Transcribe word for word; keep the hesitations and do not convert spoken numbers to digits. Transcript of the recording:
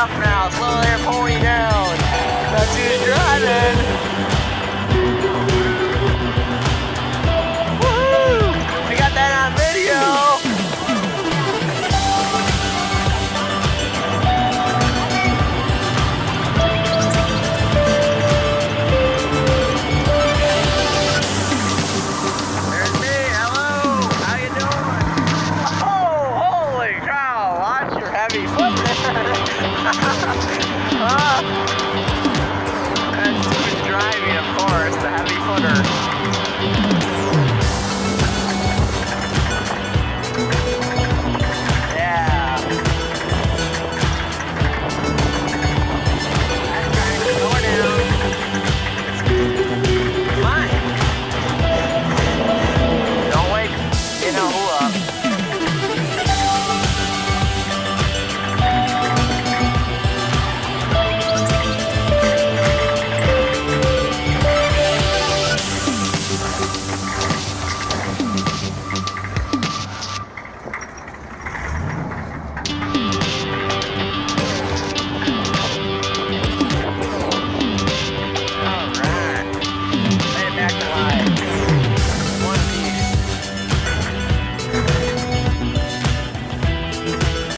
off now. Slow there, pony down. That's who's driving. Woohoo! We got that on video. There's me. Hello. How you doing? Oh, holy cow! Watch your heavy foot. Ah. That's driving, of course, the heavy footer.